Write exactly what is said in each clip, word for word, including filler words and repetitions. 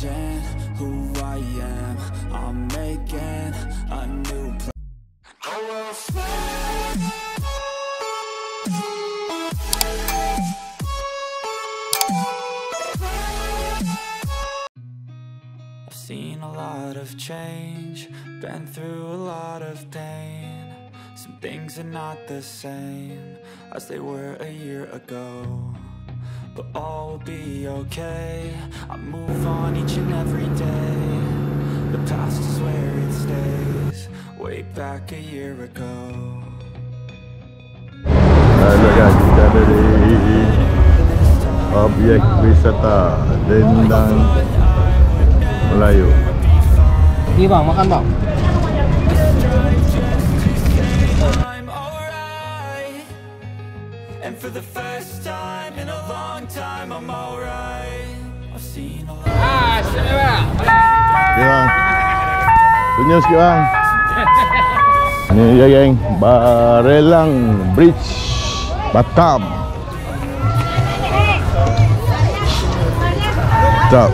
changing who I am. I'm making a new plan. I've seen a lot of change, been through a lot of pain. Some things are not the same as they were a year ago, but all will be okay. I move on each and every day. The past is where it stays, way back a year ago. Halo guys, kita ada di objek wisata Dendang Melayu. Ni bang, makan bang. And for the first time in a long time, I'm alright. I've seen a lot. Ah, bang. Okay bang, tunjuk sikit bang. Ni dia geng, Barelang Bridge Batam. Stop.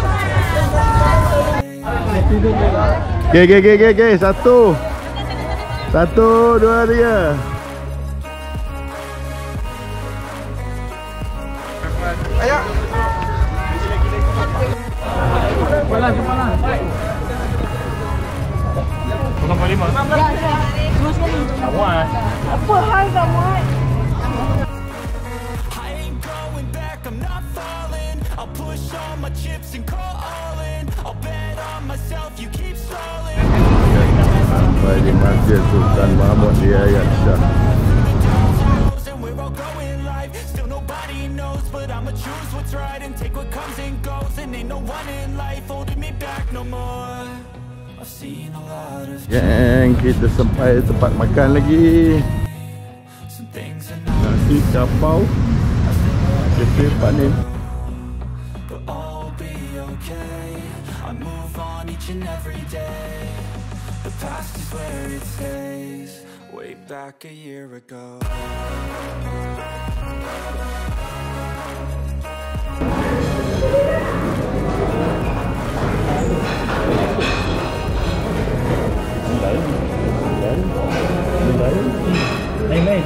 Okay, okay, okay, okay, okay. Satu Satu, dua, tiga. Ayo. Jalan, jalan. Tolong kali lima. Terus kali. Awas. Apa hal kamu? I ain't going back, I'm not falling. I'll push all my chips and call all in. I'll bet on myself, you keep stalling. Sampai di Masjid Sultan Mahmud Riyad Shah. But I'ma choose what's right and take what comes and goes, and ain't no one in life holding me back no more. I've seen a lot of Geng, kita sampai tempat makan lagi. some things are Nasi capau Cafe Panin. but all will be okay. I move on each and every day. The past is where it stays, way back a year ago. Lain-lain.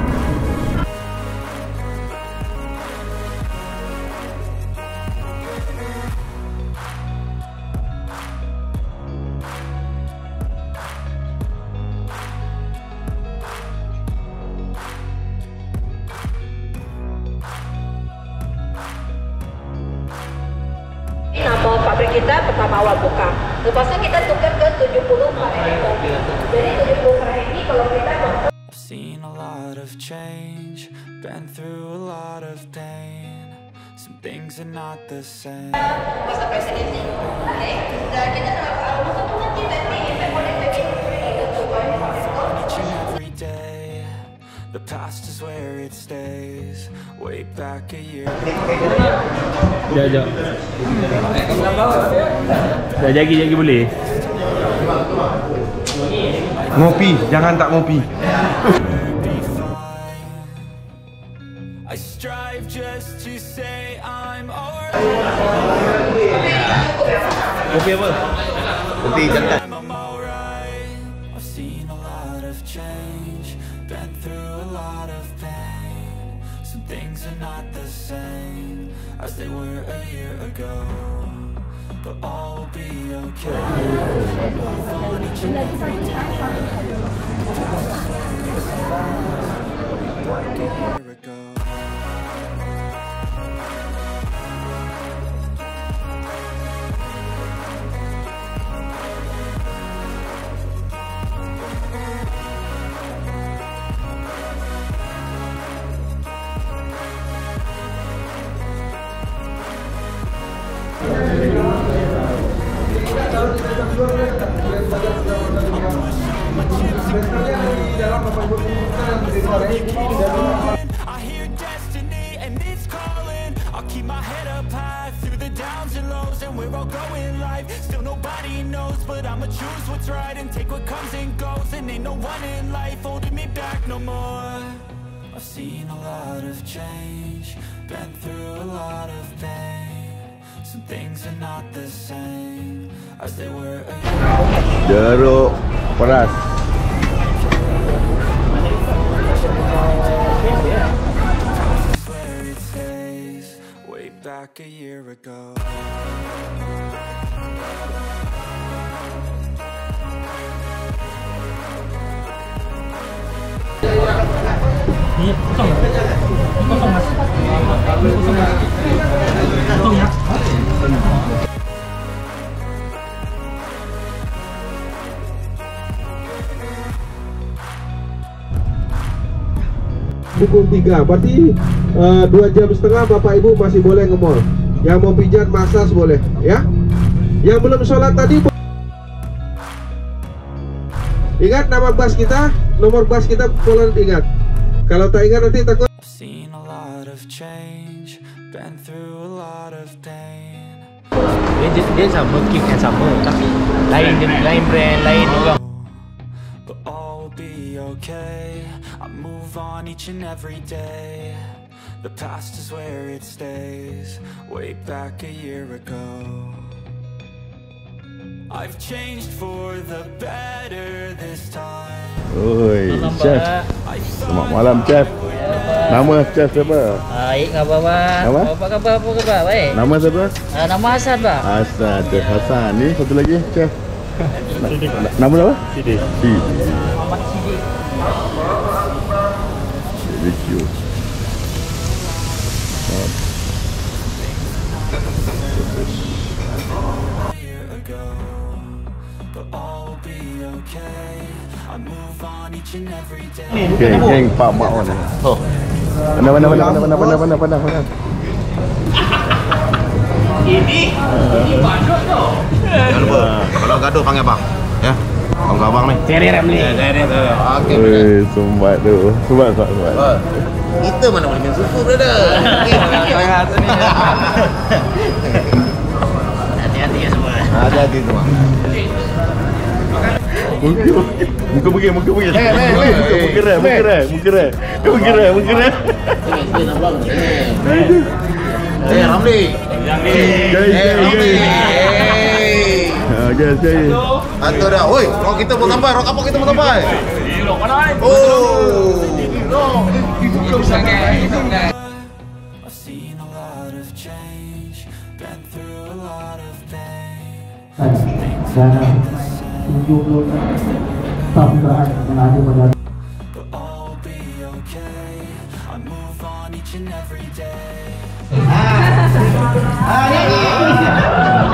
Nama pabrik kita pertama awal buka. Lepasnya kita tukar ke tujuh puluh per ekor. Jadi tujuh puluh per ini kalau kita I've seen a lot of change, been through a lot of pain. Some things are not the same. masa presidensi. Oke. Dan kita tahu untuk nanti nanti kita boleh pergi ke Dubai. Each and every day, the past is where it stays, way back a year. Jap, jap. Dah jagi, jagi boleh? Ngopi, jangan tak ngopi. I strive just to say I'm alright. Kopi apa? Kopi jantan. I'm alright. I've seen a lot of change, been through a lot of pain. Some things are not the same as they were a year ago, but all will be okay. Move on each and every day. The past is where it stays, like a year ago. I hear destiny and it's calling. I'll keep my head up high through the downs and lows, and we're all going live. Still nobody knows, but I'ma choose what's right and take what comes and goes, and ain't no one in life holding me back no more. I've seen a lot of change, been through a lot of pain. Some things are not the same as they were. Jeruk peras. Where it stays, way back a year ago. Ini kosong ya? Ini kosong mas. Ini kosong ya? Kosong ya? Pukul tiga, berarti uh, dua jam setengah Bapak Ibu masih boleh nge-mall. Yang mau pijat massage boleh, ya. Yang belum sholat tadi, ingat nama bas kita, nomor bas kita boleh ingat. Kalau tak ingat nanti takut. I've seen a lot of change, been through a lot of pain. Dia dia sama kick yang sama, tapi lain lain brand, lain juga. But all will be okay. I move on each and every day. The past is where it stays, way back a year ago. I've changed for the better this time. Oi, chef. Selamat malam, chef. Nama chef siapa? Baik, khabar bang. Apa? Apa khabar? Apa khabar? Baik. Nama siapa? Uh, nama Hasan bang. Hasan, Chef Hasan. Ni satu lagi, chef. Na- Nama apa? Sidi. Sidi. Muhammad Sidik. Review. A year ago, but all will be okay. I move on each and every day. Geng, geng Pak Mak mana? Oh. Mana mana mana mana mana mana mana mana mana. Ini ini badut tu. Jangan lupa, kalau gaduh panggil abang. Ya. Panggil abang ni. Seri rem ni. Seri tu. Okey. Oi, sumbat tu. Sumbat, sumbat, sumbat. Kita mana boleh main suku, brother. Hati-hati ya semua. Hati-hati semua. Muka muka pergi, muka pergi. Eh, eh, Muka eh, muka rem, muka rem, muka rem. Muka rem, muka rem. Eh, Ramli. Guys, guys, guys. Ah, guys, guys. Satu dah. Oi, rok kita mau tambah, rok apa kita mau tambah? Elok mana? Oh. I've seen a lot of change, been through a lot of pain. But all will be okay. I move on each and every day.